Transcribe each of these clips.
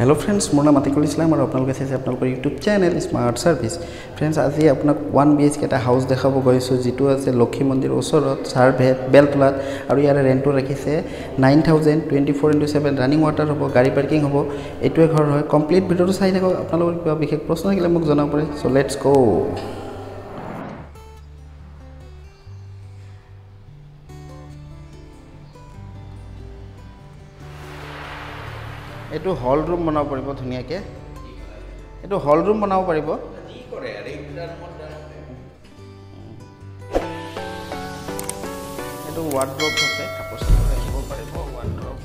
hello friends मोर नाम आतिकुल इस्लाम और आपलोक चाइছে আপোনালোকৰ YouTube channel smart service friends আজি আপোনাক 1 BHK এটা হাউস দেখাব গৈছো যেটো আছে লক্ষী মন্দিৰ ওচৰত সাৰভেট বেলতলাত আৰু ইয়াৰ ৰেন্টটো ৰাখিছে 9000 24/7 ৰানিং ওয়াটাৰ হ'ব গাড়ী পাৰ্কিং হ'ব এটোৱে ঘৰ হয় কমপ্লিট ভিডিওটো চাই থাকক আপোনালোকৰ কিবা বিশেষ প্ৰশ্ন থাকিলে মোক জনাব পাৰে সো লেটস গো এটো হল রুম বনাব পাৰিব ধুনিয়াকে এটো হল রুম বনাব পাৰিব কি কৰে আৰে ইটাৰ মত এটো ওয়ার্ড্রপ আছে কাপোৰ ৰাখিব পাৰিব ওয়ার্ড্রপ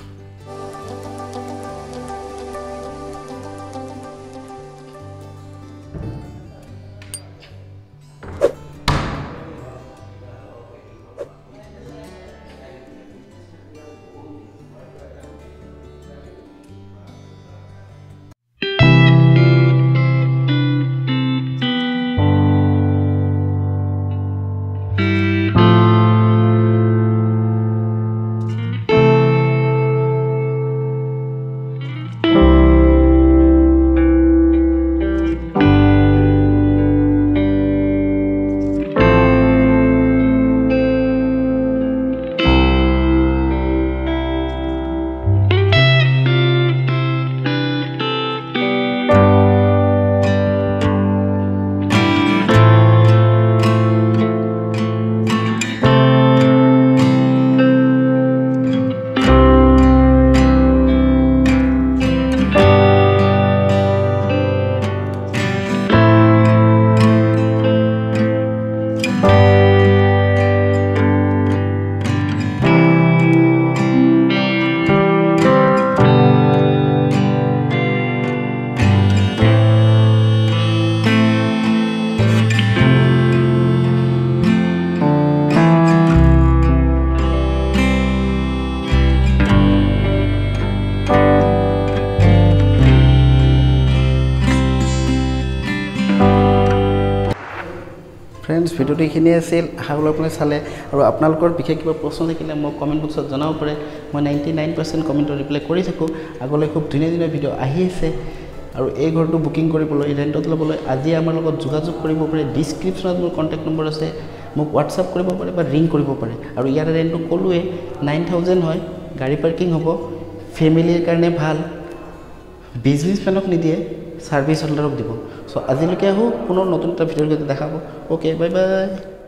फ्रेंड्स भिडिओ এইখিনি আছিল হাউলকলে চালে আৰু আপোনালোকৰ বিশেষ কিবা প্ৰশ্ন থাকিলে মোক কমেন্ট বক্সত জনাব পাৰে মই 99% কমেন্টৰ ৰিপ্লাই কৰি থাকো আগলৈ খুব ধুনীয়া ভিডিও আহি আছে আৰু এই ঘৰটো বুকিং কৰিবলৈ ৰেন্টত লবলৈ আজি আমাৰ লগত যোগাযোগ কৰিব পাৰে ডেসক্ৰিপচনত মোৰ কন্টাক্ট নম্বৰ আছে মোক WhatsApp কৰিব পাৰে বা ৰিং কৰিব পাৰে আৰু ইয়াৰ ৰেন্টটো কলুৱে 9000 হয় গাড়ী পাৰ্কিং হ'ব ফ্যামিলিৰ কাৰণে ভাল বিজনেছমেনক নিদিয়ে সার্ভিস হোল্ডারক দিব সো আজিলৈকে আহো পুনৰ নতুন এটা ভিডিওৰ সৈতে দেখাব ওকে বাই বাই